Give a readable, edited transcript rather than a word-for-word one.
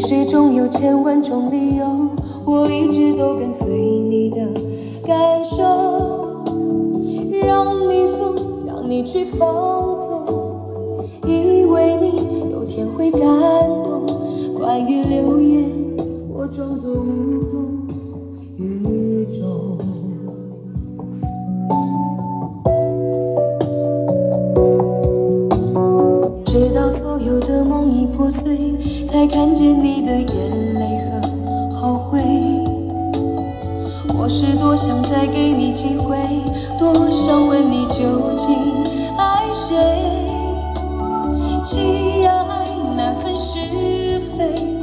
实中有千万种理由，我一直都跟随你的感受，让你疯，让你去放纵，以为你有天会感动。关于流言，我装作无动于衷。直到所有的梦已破碎，才看见你的眼泪和后悔。我是多想再给你机会，多想问你究竟爱谁。既然爱难分是非，